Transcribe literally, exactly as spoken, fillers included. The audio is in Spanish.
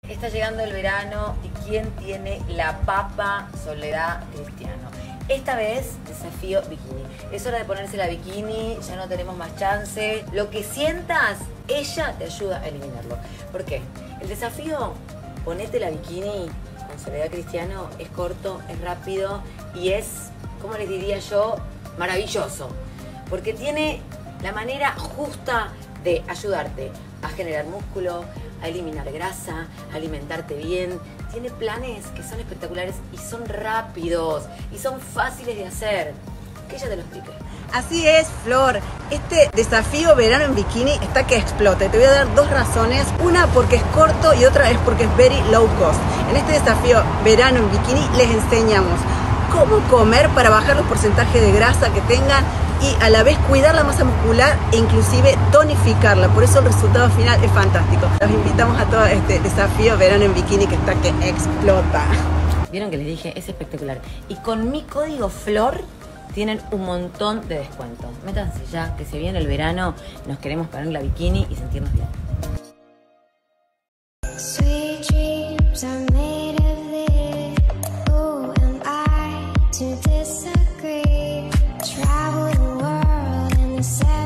Está llegando el verano y ¿quién tiene la papa? Soledad Cristiano. Esta vez, desafío bikini. Es hora de ponerse la bikini, ya no tenemos más chance. Lo que sientas, ella te ayuda a eliminarlo. ¿Por qué? El desafío, ponete la bikini con Soledad Cristiano, es corto, es rápido y es, ¿cómo les diría yo? Maravilloso. Porque tiene la manera justa de ayudarte a generar músculo, a eliminar grasa, a alimentarte bien. Tiene planes que son espectaculares y son rápidos y son fáciles de hacer. Que ella te lo explique. Así es, Flor. Este desafío verano en bikini está que explota. Te voy a dar dos razones. Una porque es corto y otra es porque es very low cost. En este desafío verano en bikini les enseñamos cómo comer para bajar los porcentajes de grasa que tengan y a la vez cuidar la masa muscular e inclusive tonificarla. Por eso el resultado final es fantástico. Los invitamos a todo este desafío verano en bikini que está que explota. Vieron que les dije, es espectacular. Y con mi código FLOR tienen un montón de descuento. Métanse ya, que se viene el verano, nos queremos poner la bikini y sentirnos bien. Sweet dreams are made of this. Who am I to disagree? Travel the world in the